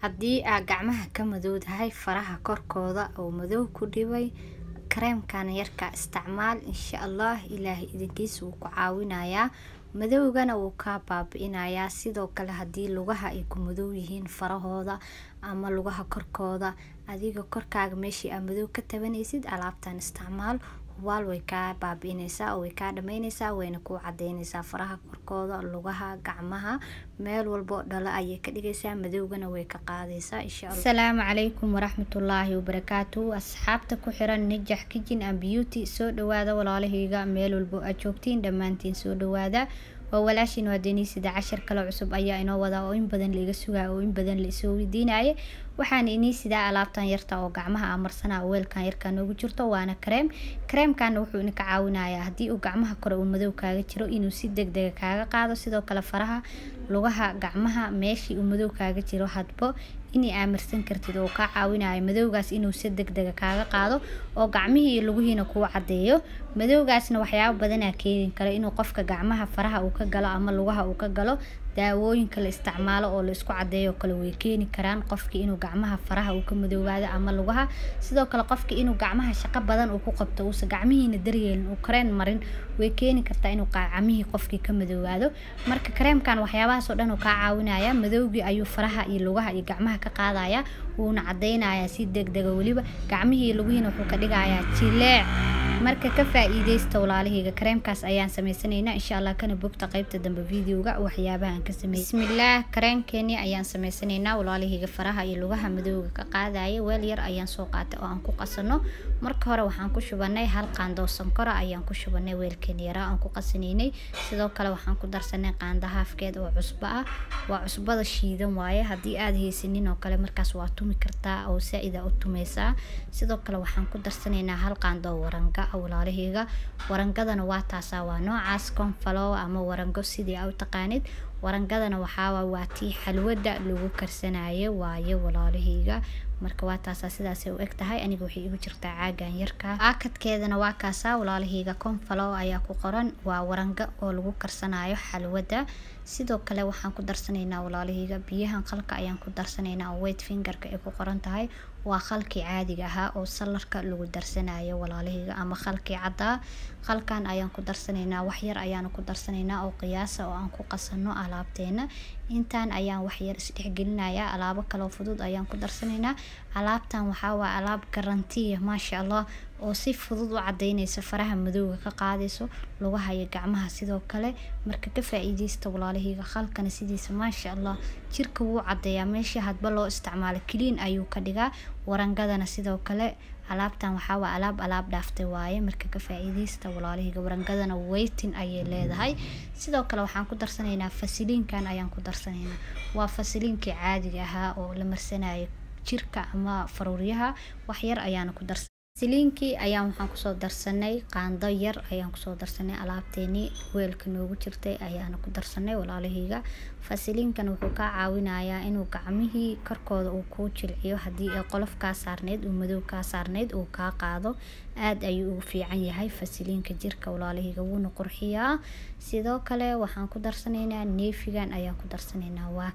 haddii aad gacmaha ka madowdahay faraha korkooda oo madow ku dhibay creamkan yarka isticmaal insha Allah ilaahay idinkiisa wuu ku caawinayaa madowgana wuu ka baabi'inayaa sidoo kale haddii lugaha ay ku madow yihiin farahooda ama lugaha korkooda adiga korkaaga meeshii aad madow ka tabanaysid alaabtan isticmaal wal way ka baabi'inaysaa oo way ka dhameynaysaa wayna ku cadeynaysaa faraha korkooda lugaha gacmaha meel walbo dhala ayay ka dhigaysaa madowgana way ka qaadaysaa insha Allah. Assalaamu calaykum waraxmatullaahi wabarakaatuh asxaabta ku xiran Najax Kitchen and Beauty soo dhawaada walaalahayga meel walbo aad joogtiin dhamaantiin soo dhawaada walaashin waa Denise-da 10 kale cusub ayaa inoo wada oo in badan la iga sugaa oo in badan la isoo weydiinaaye waxaan inii sida alaabtan yarta oo gacmaha amarsana weelkan yarka noogu jirto waana creamkan wuxuu idinka caawinayaa haddii uu gacmaha kore uu madow kaaga jiro inuu si degdeg kaaga qaado sidoo kale faraha lugaha gacmaha meeshii uu madow kaaga jiro hadbo inii amarsan kartid oo ka caawinayo madowgaas inuu si degdeg kaaga qaado oo gacmihii iyo lugihiina ku cadeeyo madowgaasna waxyaabo badan ah keenin kara inuu qofka gacmaha faraha uu ka galo ama lugaha uu ka galo daawooyinka la isticmaalo oo la isku cadeeyo kale way keeni karaan qofkii inuu gacmaha faraha uu ka madoobaado ama lugaha sidoo kale qofkii inuu gacmaha shaqo badan uu ku qabto uu gacmihiina daryeelin uu kareen marin way keeni kartaa inuu gacmihii qofkii ka madoobaado marka creamkan waxyaabahaas oo dhan uu ka caawinaya madowgii ayuu faraha iyo lugaha iyo gacmaha ka qaadaya wuuna cadeynaya si degdeg waliba gacmihii iyo lugihiina wuxuu ka dhigayaa jileec marka ka faa'iideysta walaalahayga creamkaas ayaan sameysanaynaa insha Allah kana bogta qaybta dambe videoga waxyaabaha aan ka sameeyay bismillaah creamkeeni ayaan sameysanaynaa walaalahayga faraha iyo lugaha madowga ka qaadaya weel yar ayaan soo qaatay oo aan ku qasano marka hore waxaan ku shubanay hal qaando sonkor ayaan ku shubanay weelkeeni yar aan ku qasanaynay sidoo kale waxaan ku darsanay qaando haafkeed oo cusbo ah waa cusbada shiidan waaye haddii aad haysanin oo kale markaas waa tumi kartaa oo saa'ida u tumeysaa sidoo kale waxaan ku darsanaynaa hal qaando waranga walaalahayga warangadana waa taasa waa noocaas konfalo ama warango sidii aad u taqaanid warangadana waa tii xalwada lagu karsanayo waaye walaalahayga marka waa taasa sidaas ay u egtahay aniga waxay igu jirtaa caagan yarka aakadkeedana waa kaasa walaalahayga konfalo ayaa ku qoran waa waranga oo lagu karsanayo xalwada sidoo kale waxaan ku darsanaynaa walaalahayga biyahan qalka ayaan ku darsanaynaa oo white fingerka ay ku qoran tahay waa qalkii caadiga ahaa oo salarka lagu darsanayo walaalahayga ama qalkii cadda qalkan ayaan ku darsanaynaa wax yar ayaan ku darsanaynaa oo qiyaasa oo aan ku qasano alaabteena intan ayaan wax yar isdhexgelinayaa alaabo kale oo fudud ayaan ku darsanaynaa alaabtan waxa waa alaab garantiya maasha Allah oo si fudud u cadeynaysa faraha madowga ka qaadayso lugaha iyo gacmaha sidoo kale marka ka faa'iideysta walaalahayga qalkana sidiisa maasha Allah jirka wuu cadeeyaa meeshii hadba loo isticmaalo clean ayuu ka dhigaa warangadana sidoo kale alaabtan waxa waa alaab dhaaftay waaye marka ka faa'iideysta walaalahayga warangadana waiting ayay leedahay sidoo kale waxaan ku darsanaynaa fasiliinkan ayaan ku darsanaynaa waa fasiliinkii caadiga ahaa oo la marsanayo jirka ama faruuryaha wax yar ayaan ku darsanay fasiliinkii ayaan waxaan ku soo darsanay qaando yar ayaan ku soo darsanay alaabteeni weelka noogu jirtay ayaan ku darsanay walaalahayga fasiliinkan wuxuu ka caawinayaa inuu gacmihii korkooda uu ku jilciyo hadii ay qolof ka saarneed uu madow ka saarneed uu ka qaado aad ayuu ugu fiican yahay fasiliinka jirka walaalahayga wuuna qurxiyaa sidoo kale waxaan ku darsanaynaa neefigan ayaan ku darsanaynaa waa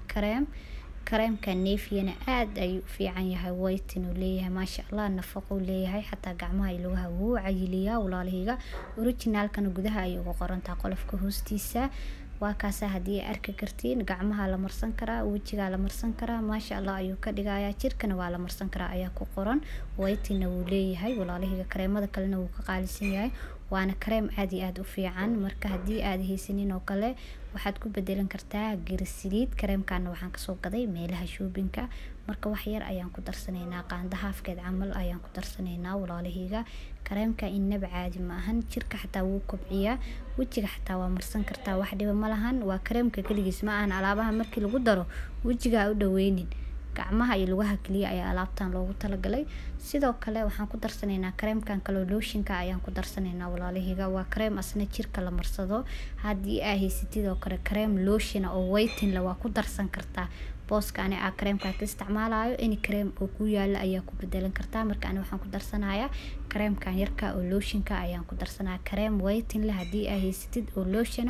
creamka neefiyana aad ayuu fiican yahay white inuu leeyahay maasha Allah nafaqo leeyahay xataa gacmaha iyo lugaha wuu cayiliyaa walaalahayga originalkana gudaha ayuu ugu qorantaa qolofka hoostiisa waa kaasa hadii arki kartiin gacmaha la marsan karaa wajiga la marsan karaa maasha Allah ayuu ka dhigayaa jirkana waa la marsan karaa ayaa ku qoran white-na wuu leeyahay walaalahayga creamada kalena wuu ka qaalisan yahay waana cream aad iyo aad u fiican marka hadii aad haysanin oo kale waxaad ku bedelan kartaa glycerin creamkan waxaan ka soo gaday meelaha shoppingka marka wax yar ayaan ku darsanaynaa qaando haafkeed camal ayaan ku darsanaynaa walaalahayga creamka inaba caadi ma ahan jirka xataa wuu kobciyaa wajiga xataa waa marsan kartaa wax dhiba ma lahan waa creamka kaligiis ma ahan alaabaha markii lagu daro wajiga u dhaweynin gacmaha iyo lugaha kaliya ayaa alaabtan loogu talagalay sidoo kale waxaan ku darsanaynaa creamkan kale lotionka ayaan ku darsanaynaa walaalahayga waa cream asna jirka la marsado hadii aad haysatid oo kale cream lotion oo whitening la waa ku darsan kartaa booska ani creamka ka isticmaalayo any cream oo ku yaala ayaa ku bedelan kartaa marka ani waxaan ku darsanayaa creamkan yarka oo lotionka ayaan ku darsanayaa cream whitening la hadii aad haysatid oo lotion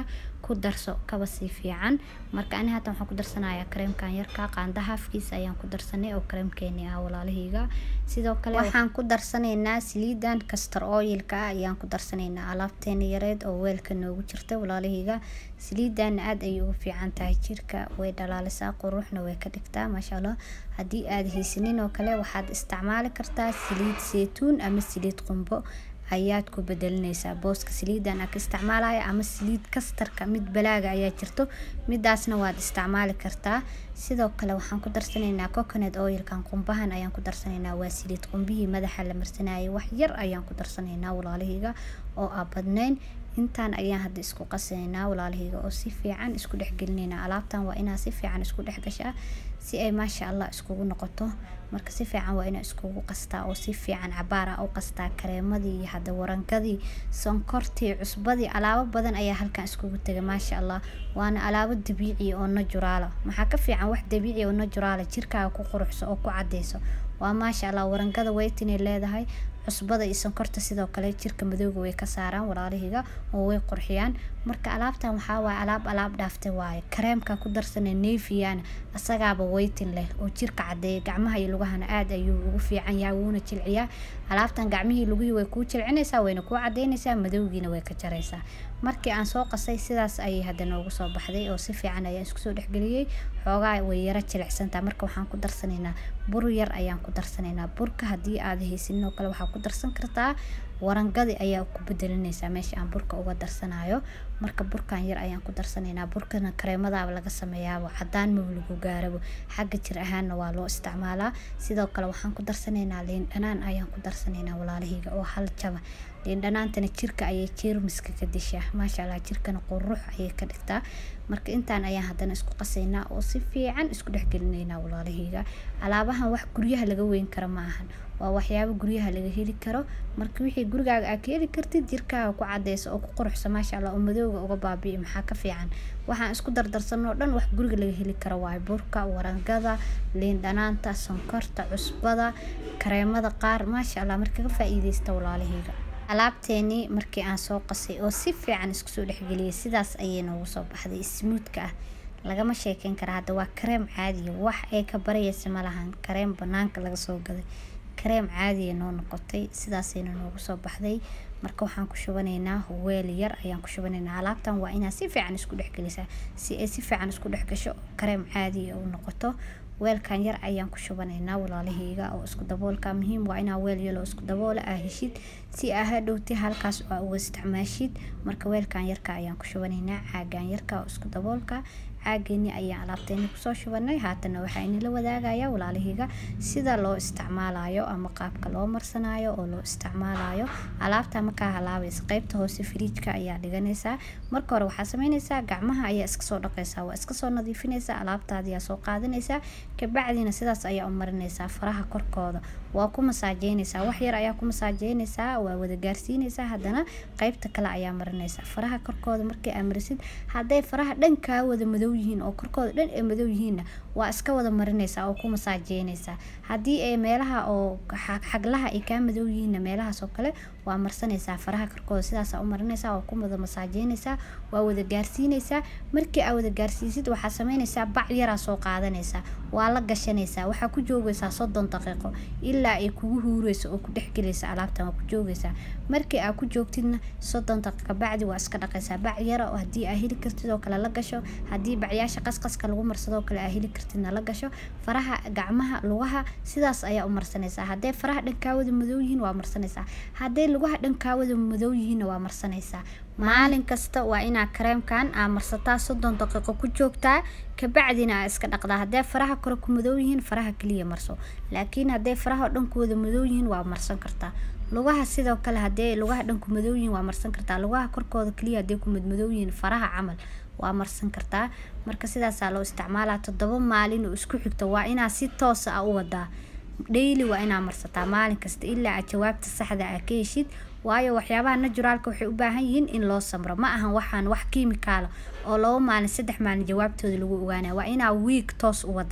ku darso kaba sii fiican. marka ani hatan waxaan ku darsanayaa creamkan yarka qaanda halfkiisa ayaan ku darsanay oo creamkeeni ah walaalahayga. sidoo kale waxaan ku darsanaynaa saliidan castor oil-ka ayaan ku darsanaynaa alaabteena yareed oo weelka noogu jirta walaalahayga. saliidan aad ay ugu fiican tahay jirka, way dhalaalisaa, quruxna way ka dhigtaa maasha Allah. haddii aad haysanin oo kale waxaad isticmaali kartaa saliid saytuun ama saliid qumbo ayaad ku bedelinaysaa booska saliidan aad isticmaalaya, ama saliid kastarka mid balaaga ayaa jirto midaasna waad isticmaali kartaa. sidoo kale waxaan ku darsanaynaa coconut oil-kan qumbahan ayaan ku darsanaynaa, waa saliid qumbihii madaxa la marsanayay. wax yar ayaan ku darsanaynaa walaalahayga oo aan badnayn. intaan ayaan hadda isku qasanaynaa walaalahayga oo si fiican isku dhex gelinaynaa. alaabtan waa inaa si fiican isku dhex gashaa si ay maasha Allah iskugu noqoto. marka si fiican waa inaa iskugu qastaa oo si fiican cabaara u qastaa. kareemadii hada warangadii, sonkortii, cusbadii, alaabo badan ayaa halkan iskugu tagay maasha Allah. waana alaabo dabiici oo natural ah. maxaa ka fiican wax dabiici oo natural jirkaaga ku quruxso oo ku cadeyso. waa maasha Allah. warangada waytinay leedahay, cusbada iyo sonkorta sidoo kale jirka madowga way ka saaraan walaalahayga oo way qurxiyaan. marka alaabtan waxaa waaye alaab dhaaftay waaye. kareemka ku darsanay neefiyana asagaaba waytin leh oo jirka cadeeya. gacmaha iyo lugahana aad ayuu ugu fiican yahay, wuuna jilciyaa. alaabtan gacmihii lugihii way ku jilcinaysaa, wayna ku cadeynaysaa, madowgiina way ka jaraysaa. markii aan soo qasay sidaas ayay hadda noogu soo baxday oo si fiican ayaan isku soo dhexgeliyay. xoogaa way yara jilicsantaa. marka waxaan ku darsanaynaa bur yar ayaan ku darsanaynaa. burka haddii aad haysanin oo kale waxaa ku darsan kartaa warangadi ayaa ku bedelinaysaa meesha aan burka uga darsanayo. marka burkan yar ayaan ku darsanaynaa. burkana kareemadaaba laga sameeyaa, cadaan ma lagu gaarabo, xagga jir ahaanna waa loo isticmaalaa. sidoo kale waxaan ku darsanaynaa liin dhanaan ayaan ku darsanaynaa walaalahayga oo hal jaba. liin dhanaantana jirka ayay jeermiska ka dishaa maasha Allah, jirkana qurux ayay ka dhigtaa. marka intaan ayaan haddana isku qasaynaa oo si fiican isku dhex gelinaynaa walaalahayga. alaabahan wax guryaha laga weyn karo ma ahan, waa waxyaabo guryaha laga heli karo. marka wixii gurigaaga aad ka heli kartid jirkaaga ku cadeyso oo ku quruxso maasha Allah, oo madowga uga baabi'i maxaa ka fiican. waxaan isku dardarsanoo dhan wax guriga laga heli karo waaye. burka, warangada, liin dhanaanta, sonkorta, cusbada, kareemada qaar maasha Allah. marka ka faa'iideysta walaalahayga. alaabteeni markii aan soo qasay oo si fiican isku soo dhexgeliyay sidaas ayay noogu soo baxday smooth-ka ah. lagama sheekeyn kara. hadda waa kareem caadi wax ay ka barayaysa ma lahan. kareem banaanka laga soo gaday, kareem caadi noo noqotay. sidaasayna noogu soo baxday. marka waxaan ku shubanaynaa weel yar ayaan ku shubanaynaa. alaabtan waa inaa si fiican isku dhexgelisaa si ay si fiican isku dhex gasho kareem caadi u noqoto. weelkan yar ayaan ku shubanaynaa walaalahayga oo isku daboolka muhiim waa inaa weel yar oo isku daboola ah heshid si aa hadhowti halkaas oo uga isticmaashid. marka weelkan yarka ayaan ku shubanaynaa caagan yarka oo isku daboolka. caagani ayaan alaabteena ku soo shubanay. haatana waxa inala wadaagaya walaalahayga sida loo isticmaalayo ama qaabka loo marsanayo oo loo isticmaalayo. alaabta marka halaabaysa qaybta hoose fridge-ka ayaa dhiganaysaa. marka hore waxaa sameynaysaa gacmaha ayaa iska soo dhaqaysaa, waa iska soo nadiifinaysaa. alaabtaada ayaa soo qaadanaysaa, kabacdina sidaas ayaa u marinaysaa faraha korkooda. waa ku masaajeynaysaa, wax yar ayaa ku masaajeynaysaa, waa wada gaarsiinaysaa. haddana qaybta kale ayaa marinaysaa faraha korkooda. markii aad marisid hadday faraha dhanka wada madow yihiin oo korkooda dhan ay madow yihiin waa iska wada marinaysaa oo ku masaajeynaysaa. haddii ay meelaha oo xaglaha ay ka madow yihiin meelahaas oo kale waa marsanaysaa faraha korkooda. sidaas u marinaysaa oo ku wada masaajeynaysaa, waa wada gaarsiinaysaa. markii aad wada gaarsiisid waxaa sameynaysaa bac yar soo qaadanaysaa, waa la gashanaysaa. waxaa ku joogaysaa 30 daqiiqo ilaa ay kugu huurayso oo ku dhexgelaysa alaabtan waa ku joogaysaa. markii aad ku joogtidna 30 daqiiqo bacdi waa iska dhaqaysaa. bac yar oo haddii aad heli kartid oo kale la gasho, haddii bacyaasha qasqaska lagu marsado kale aad heli kartidna la gasho. faraha, gacmaha, lugaha sidaas ayaa u marsanaysaa. hadday faraha dhankaawada madow yihiin waa marsanaysaa, hadday lugaha dhankaawada madow yihiin waa marsanaysaa. maalin kasta waa inaa kareemkan aa marsataa 30 daqiiqo ku joogtaa, kabacdina iska dhaqdaa. hadday faraha kore ku madow yihiin faraha kaliya marso, laakiin hadday faraha dhankooda madow yihiin waa marsan kartaa. lugaha sidoo kale hadday lugaha dhanku madow yihiin waa marsan kartaa. lugaha korkooda kaliya hadday ku madow yihiin faraha camal waa marsan kartaa. marka sidaas loo isticmaalaa 7 maalin oo isku xigta. waa inaa si toos ah u wadaa daily, waa inaa marsataa maalin kasta ilaa aad jawaabta saxda ah ka heshid. waayo waxyaabaha naturalka waxay u baahan yihiin in loo samro, ma ahan waxaan wax kiimikaal oo 2 maalin 3 maalin jawaabtooda lagu ogaanayo. waa inaa week toos u wadaa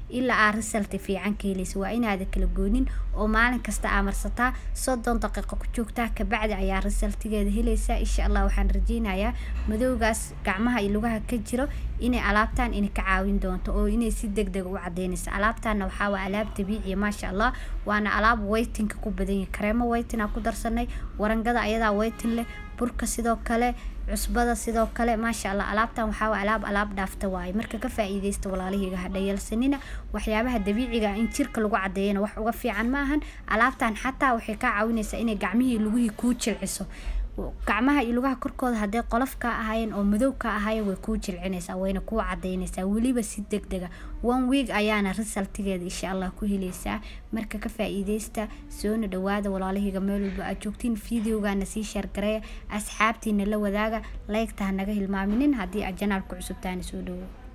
ilaa result fiican ka helayso waa inaad kala goonin oo maalin kasta amarsataa 30 daqiiqo ku joogtaa ka bacdi ayaa resultigeeda helaysa insha Allah waxaan rajeynayaa madowgaas gacmaha iyo lugaha ka jiro inay alaabtan in ka caawin doonto oo inay si degdeg u cadeynayso alaabtan waxa waa alaab dabiici ma sha Allah waana alaab waiting ku badan yahay kareemo waiting ku darsanay warangada ayada waiting leh burka sidoo kale cusbada sidoo kale ma sha Allah alaabtan waxa waa alaab dhaafta waay marka ka faa'iideysto walaalahayga hadhayalsanina waxyaabaha dabiiciga in jirka lagu cadeeyana wax uga fiican ma ahan alaabtan xataa waxay ka caawinaysaa inay gacmihii luguhii ku jilciso gacmaha iyo lugaha korkooda haday qolof ka ahaayeen oo madow ka ahaayeen way ku jilcinaysaa wayna ku cadeynaysaa waliba si degdeg ah 1 week ayaana resultigeeda insha Allah ku helaysaa marka ka faa'iideysta soo dhawaada walaalahayga meel walba aad joogtiin videogaana sii share gareeya asxaabtiina la wadaaga like ta naga hilmaaminin hadii aad channel ku cusubtaan soo dhawo